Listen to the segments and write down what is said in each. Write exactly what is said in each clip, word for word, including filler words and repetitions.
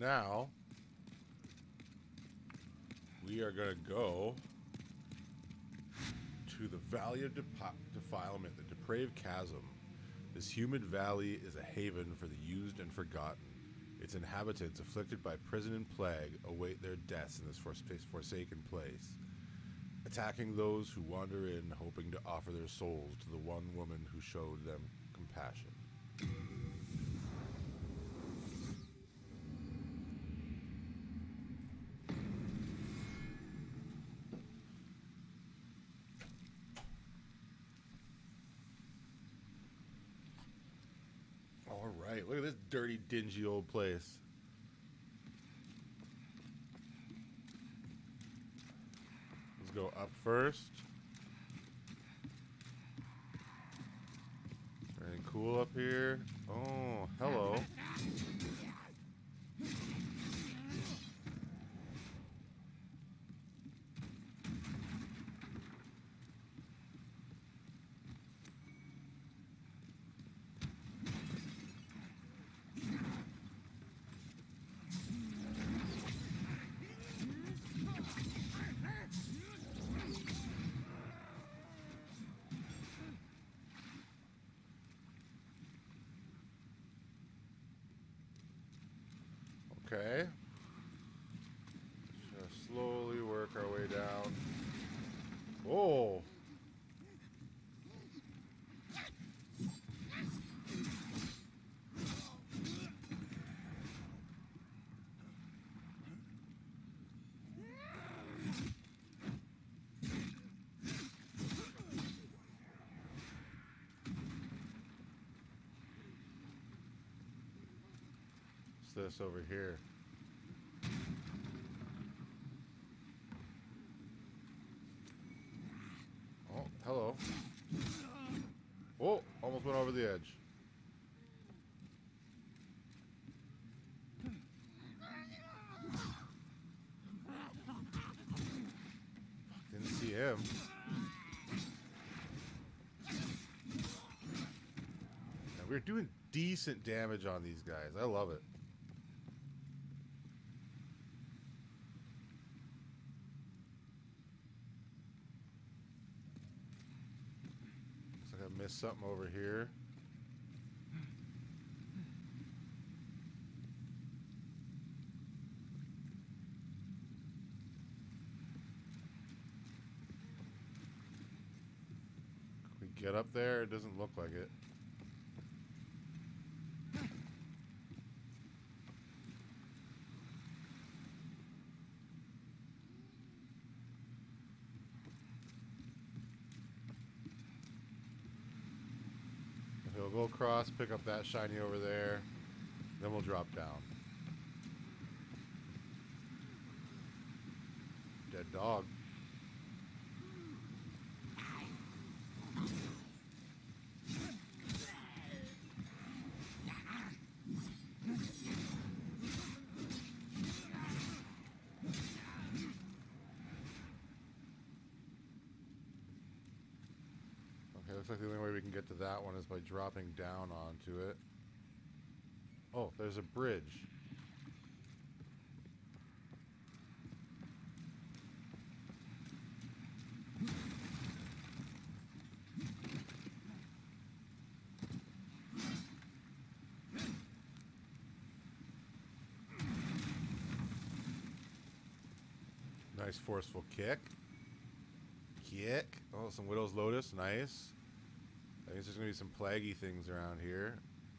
now we are going to go to the Valley of Depi Defilement, the depraved chasm. This humid valley is a haven for the used and forgotten. Its inhabitants, afflicted by prison and plague, await their deaths in this forsaken place, attacking those who wander in, hoping to offer their souls to the one woman who showed them compassion. All right, look at this dirty, dingy old place. Let's go up first. Very cool up here. Oh, hello. Okay. Just slowly work our way down. Oh! This over here. Oh, hello. Oh, almost went over the edge. Didn't see him. Now, we're doing decent damage on these guys. I love it. I missed something over here. Can we get up there? It doesn't look like it. We'll go across, pick up that shiny over there, then we'll drop down. Dead dog. Okay, looks like the only way we can get to that one is by dropping down onto it. Oh, there's a bridge. Nice forceful kick. Kick. Oh, some Widow's Lotus. Nice. I guess there's going to be some plaggy things around here.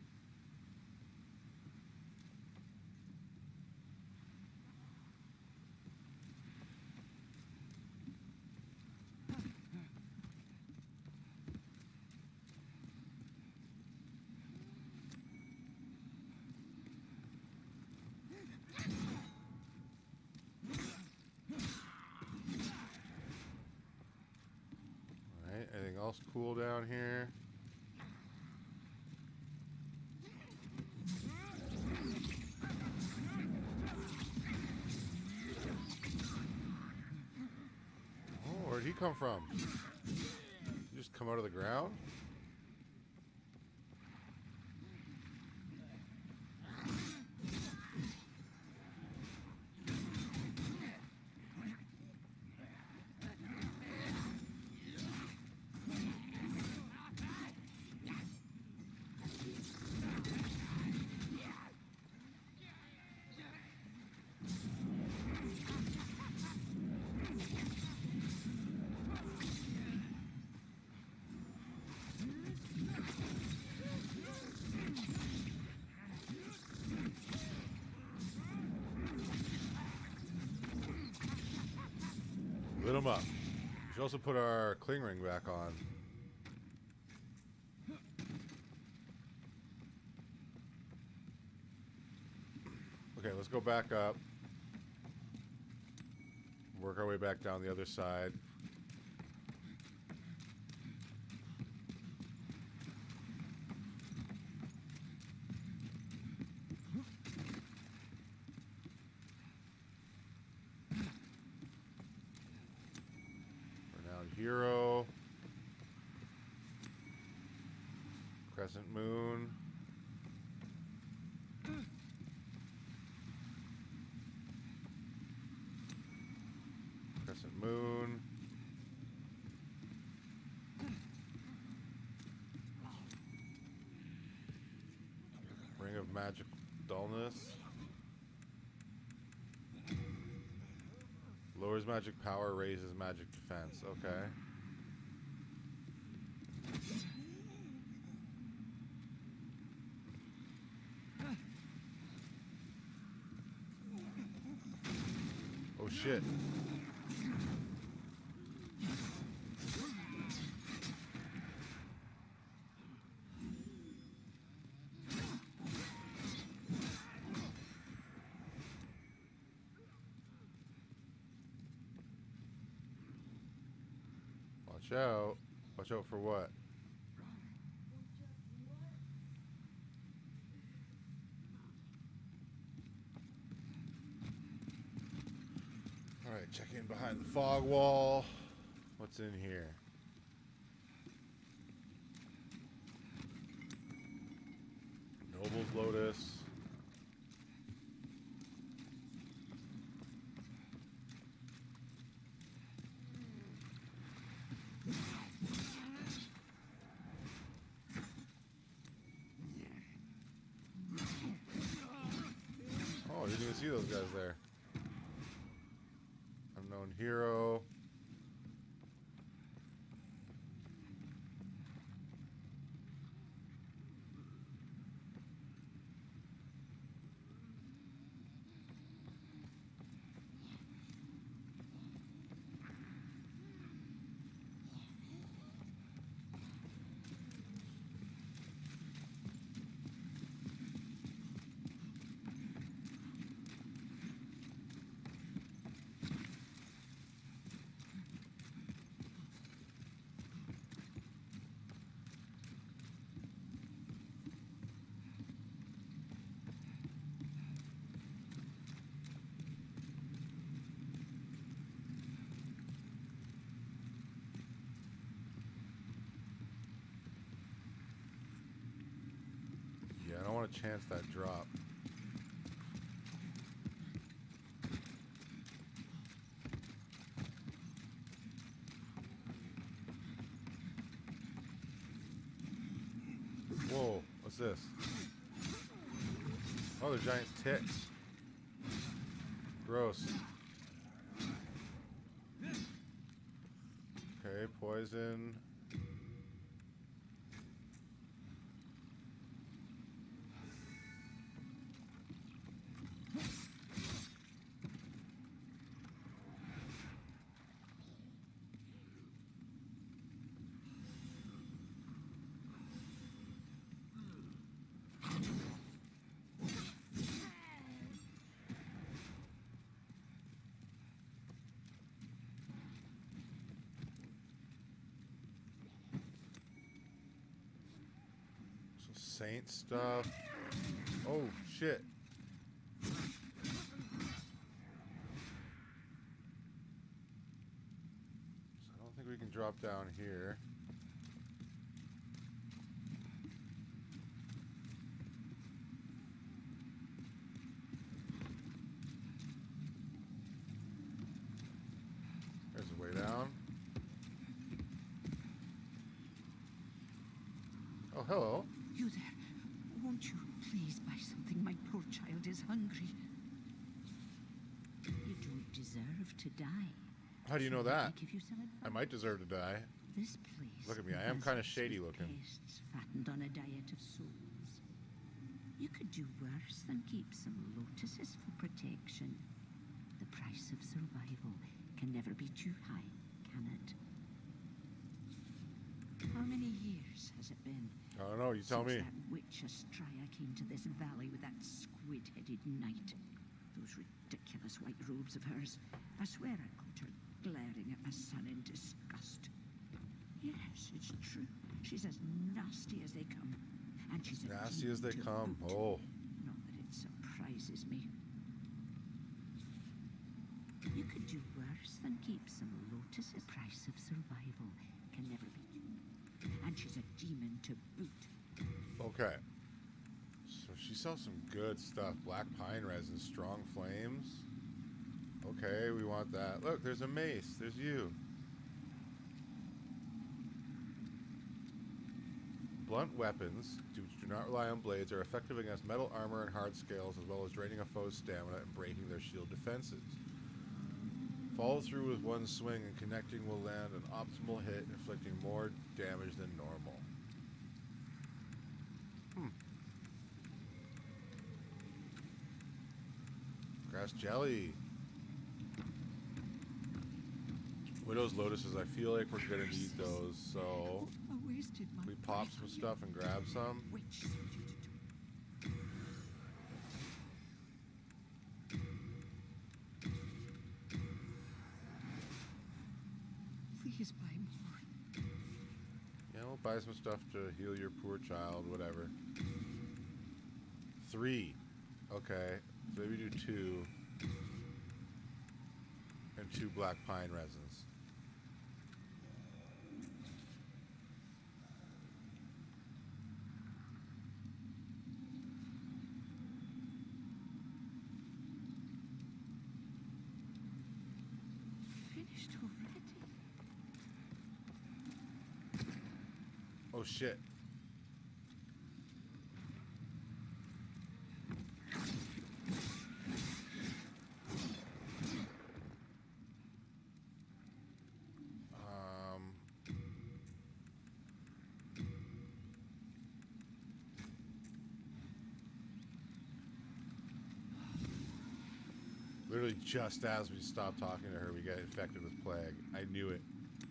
Alright, anything else cool down here? Oh, where'd he come from? Did he just come out of the ground? Lit them up. We should also put our cling ring back on. Okay, let's go back up. Work our way back down the other side. Renowned hero. Crescent moon. Crescent moon. Ring of magic dullness. Lowers magic power, raises magic defense. Okay. Oh shit. Watch out. Watch out for what? Alright, check in behind the fog wall. What's in here? Noble's Lotus. Oh, you didn't even see those guys there. Unknown hero. Yeah, I don't want to chance that drop. Whoa, what's this? Oh, they're giant ticks. Gross. Okay, poison. Saint stuff. Oh shit. So I don't think we can drop down here. There's a way down. Oh, hello. You there? Won't you please buy something? My poor child is hungry. You don't deserve to die. How do you know that? I give you some advice. I might deserve to die. This place. Look at me, I am kind of shady looking. Pastes fattened on a diet of souls. You could do worse than keep some lotuses for protection. The price of survival can never be too high, can it? How many years has it been? I don't know, you tell since me. that witch Astraea came to this valley with that squid-headed knight. Those ridiculous white robes of hers. I swear I caught her glaring at my son in disgust. Yes, it's true. She's as nasty as they come. And she's a Nasty as they demon to come. boot. Oh. Not that it surprises me. You could do worse than keep some lotus. The price of survival can never be. And she's a demon to boot. Okay. So she sells some good stuff. Black pine resin, strong flames. Okay, we want that. Look, there's a mace. There's you. Blunt weapons, which do not rely on blades, are effective against metal armor and hard scales, as well as draining a foe's stamina and breaking their shield defenses. Follow through with one swing and connecting will land an optimal hit, inflicting more damage than normal. Hmm. Grass jelly. Widow's lotuses, I feel like we're gonna need those, so I wasted my we pop some stuff and grab some. Which sent you to do? Please buy more. Yeah, we'll buy some stuff to heal your poor child, whatever. Three. Okay, so maybe do two. And two black pine resins. Finished already? Oh shit. Um Literally just as we stopped talking to her, we got infected with plague. I knew it.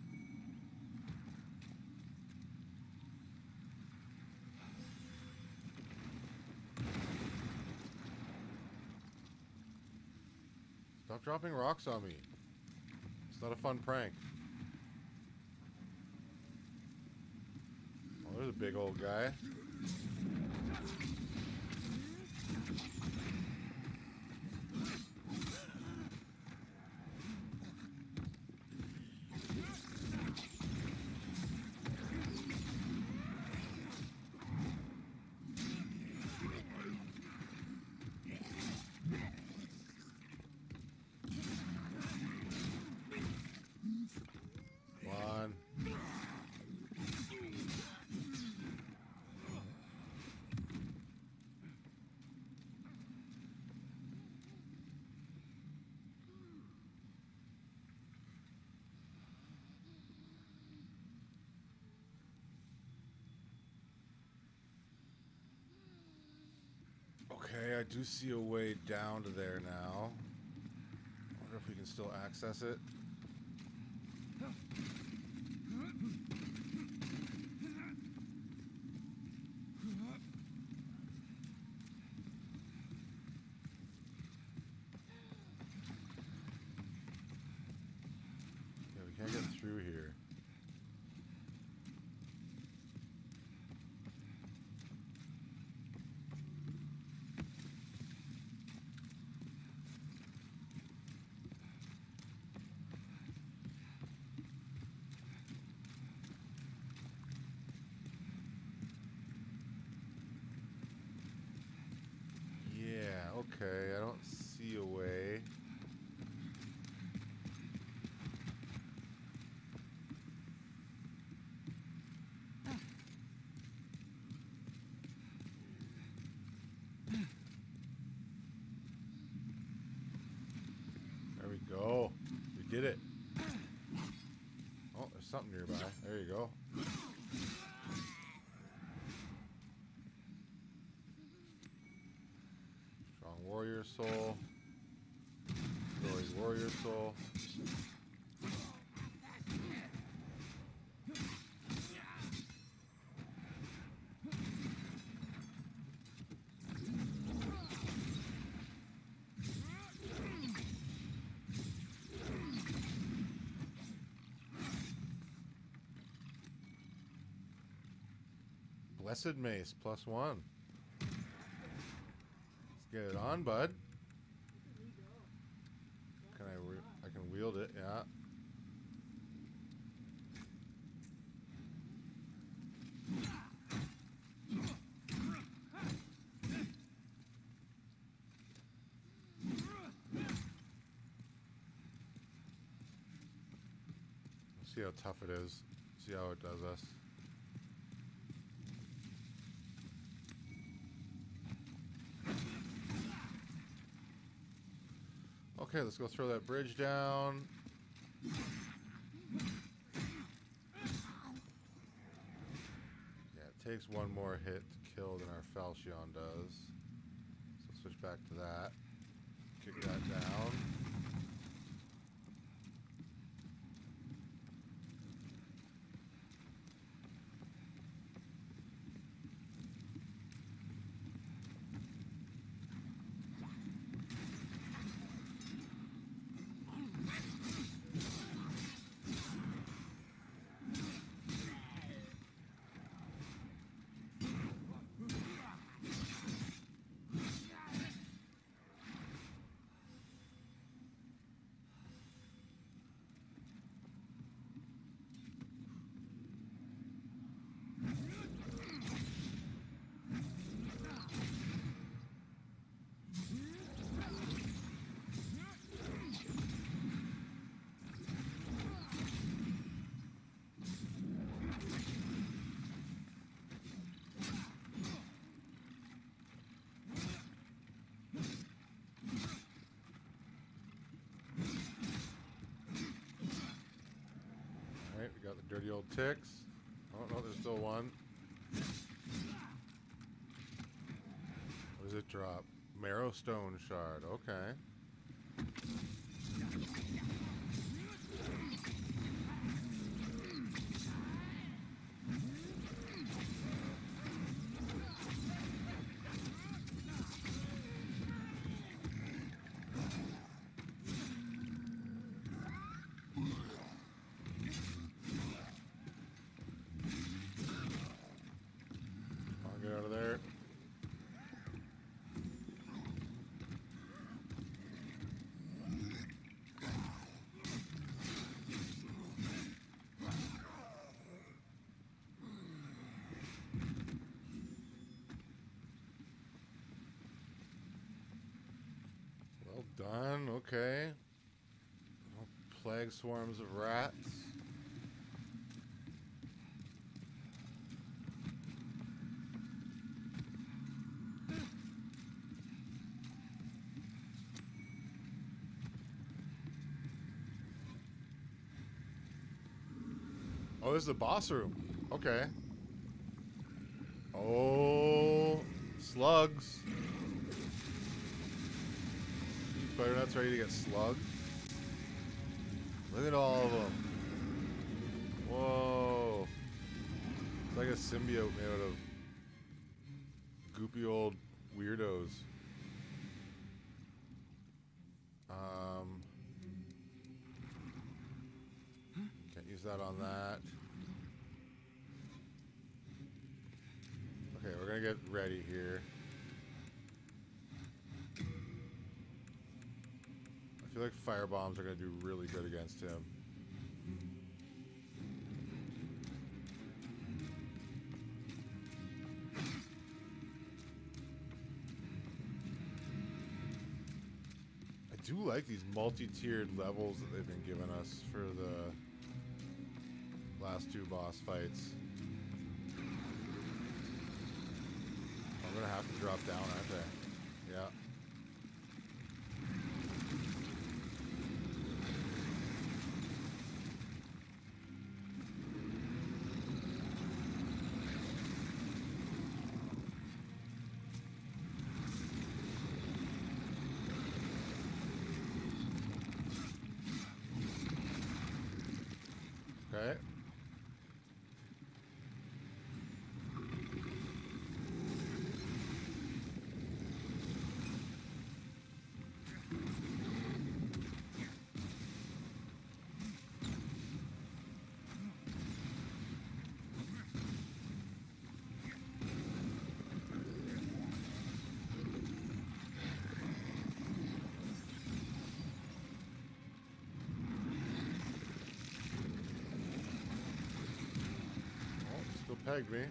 Stop dropping rocks on me. It's not a fun prank. Oh, there's a big old guy. One. Okay, I do see a way down to there now. I wonder if we can still access it. Yeah, we can't get through here. Yeah, okay, I don't see a way. There we go. We did it. Oh, there's something nearby. There you go. Strong warrior soul. Glory warrior soul. Acid mace, plus one. Let's get it on, bud. Can I, re I can wield it, yeah. See how tough it is. See how it does us. Okay, let's go throw that bridge down. Yeah, it takes one more hit to kill than our Falchion does. So switch back to that. Kick that down. Got the dirty old ticks. Oh no, there's still one. What does it drop? Marrow stone shard. Okay. Done, okay. Plague swarms of rats. Oh, this is the boss room. Okay. Oh, slugs. Butternut's ready to get slugged. Look at all of them. Whoa. It's like a symbiote made out of goopy old weirdos. Um, can't use that on that. Okay, we're gonna get ready here. I feel like fire bombs are going to do really good against him. I do like these multi-tiered levels that they've been giving us for the last two boss fights. I'm going to have to drop down, aren't I? Yeah. Okay. tagged me.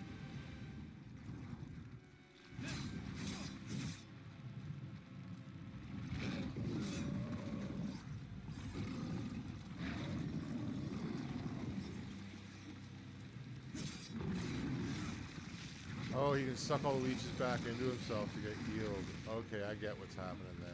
Oh, he can suck all the leeches back into himself to get healed. Okay, I get what's happening there.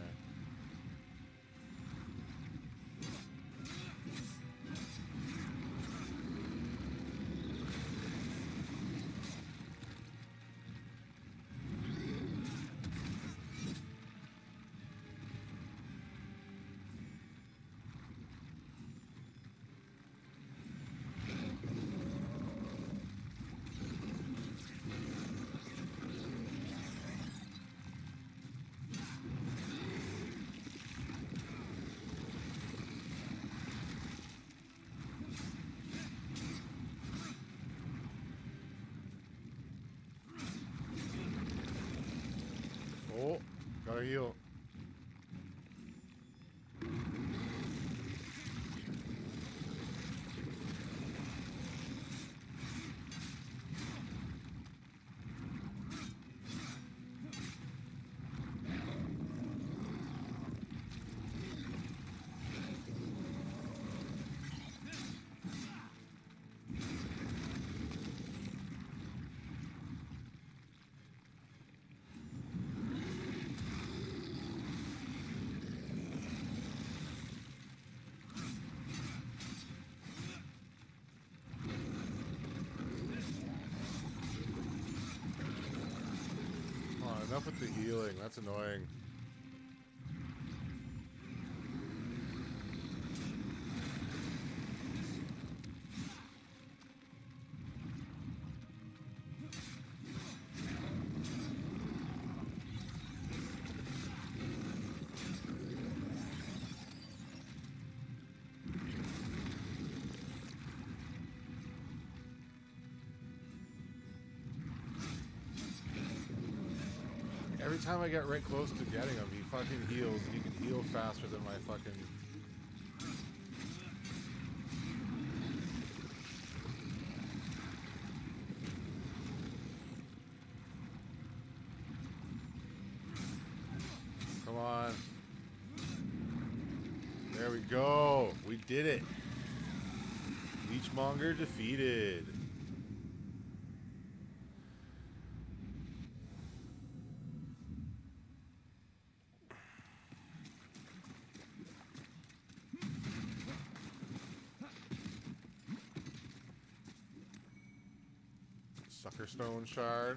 Oh, gotta heal. Enough with the healing. That's annoying. Every time I get right close to getting him, he fucking heals, and he can heal faster than my fucking... Come on. There we go. We did it. Leechmonger defeated. Suckerstone shard.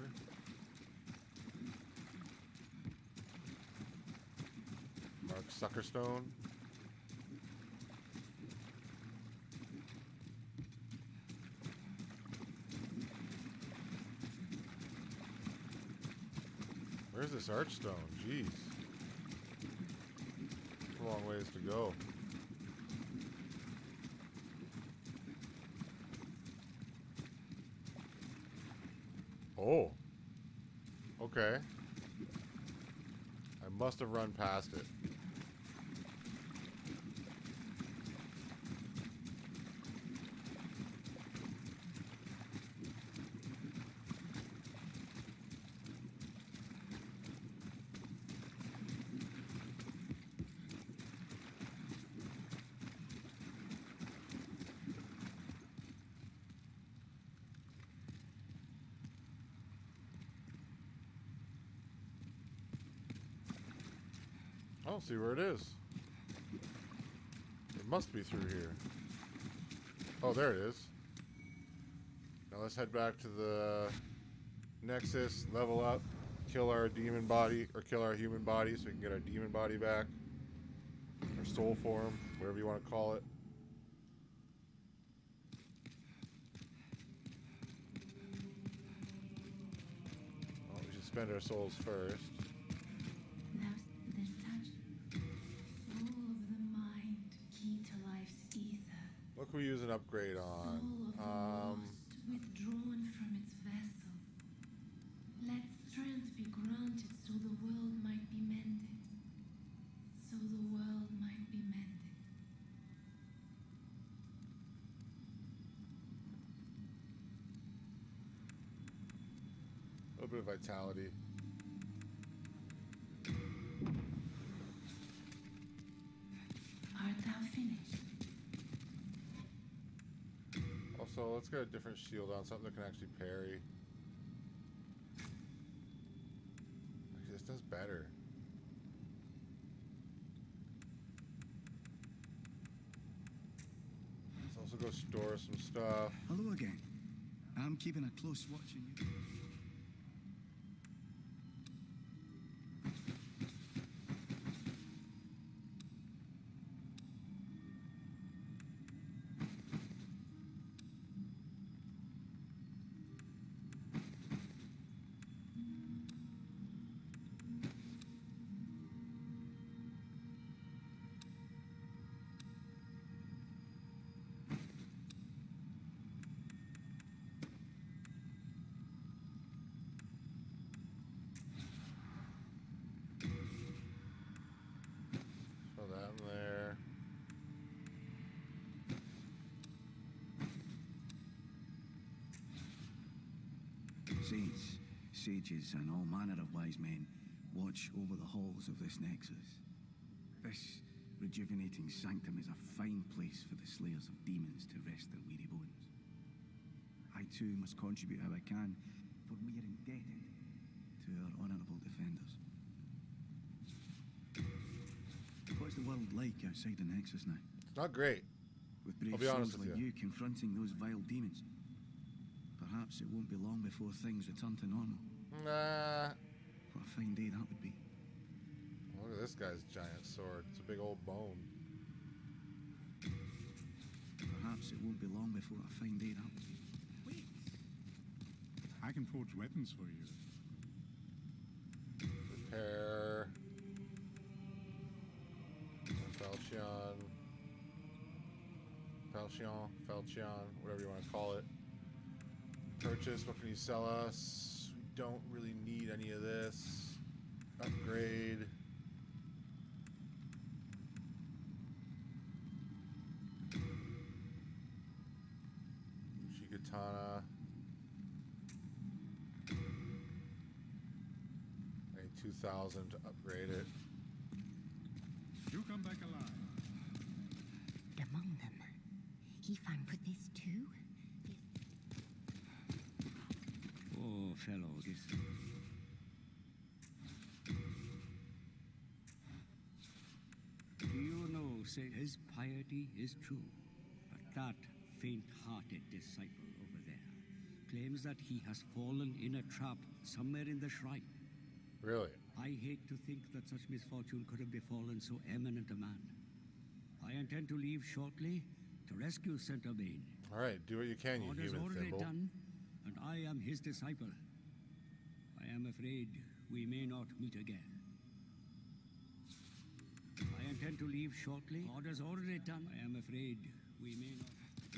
Mark Suckerstone. Where's this archstone? Jeez. It's a long ways to go. Oh. Okay. I must have run past it. I don't see where it is. It must be through here. Oh, there it is. Now let's head back to the Nexus, level up, kill our demon body, or kill our human body so we can get our demon body back. Or soul form, whatever you want to call it. Oh, we should spend our souls first. What can we use an upgrade on? Um, withdrawn from its vessel. Let strength be granted so the world might be mended. So the world might be mended. little bit of vitality. Art thou finished? Also, let's get a different shield on, something that can actually parry. Actually, this does better. Let's also go store some stuff. Hello again. I'm keeping a close watch on you. Sage, sages, and all manner of wise men watch over the halls of this nexus. This rejuvenating sanctum is a fine place for the slayers of demons to rest their weary bones. I too must contribute how I can, for we are indebted to our honourable defenders. What's the world like outside the nexus now? It's not great. With brave I'll be honest souls with like you. you confronting those vile demons. Perhaps it won't be long before things return to normal. Nah. What a fine day that would be. Look at this guy's giant sword. It's a big old bone. Perhaps it won't be long before a fine day that would be. Wait. I can forge weapons for you. Repair. Falchion. Falchion. Falchion. Whatever you want to call it. Purchase. What can you sell us? We don't really need any of this. Upgrade. Katana. I need two thousand to upgrade it. You come back alive. Among them, he found with this too? Oh, fellow, this... Do you know, say, his piety is true, but that faint-hearted disciple over there claims that he has fallen in a trap somewhere in the shrine. Really? I hate to think that such misfortune could have befallen so eminent a man. I intend to leave shortly to rescue Saint Urbain. All right, do what you can, you God has human already thimble. done, and I am his disciple. I am afraid we may not meet again. I intend to leave shortly. God has already done. I am afraid we may not.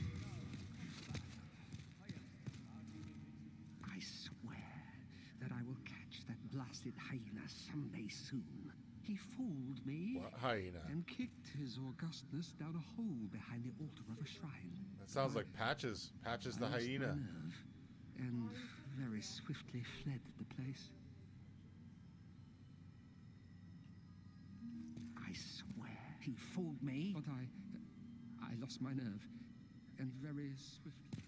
I swear that I will catch that blasted hyena someday soon. He fooled me. What hyena? And kicked his augustness down a hole behind the altar of a shrine. That sounds like Patches. Patches the I lost my hyena. nerve and very swiftly fled the place. I swear he fooled me. But I... I lost my nerve and very swiftly...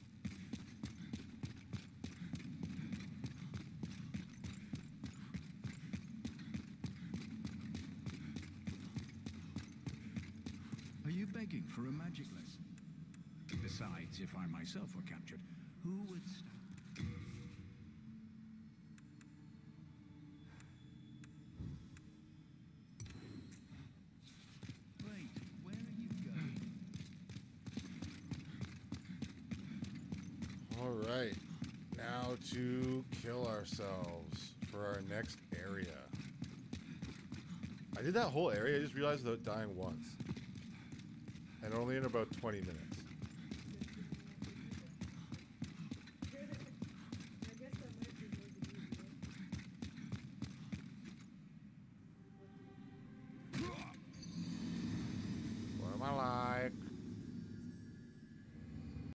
Are you begging for a magic lesson? Besides, if I myself were captured, who would stop? Right, where are you going? All right, now to kill ourselves for our next area. I did that whole area. I just realized without dying once. And only in about twenty minutes.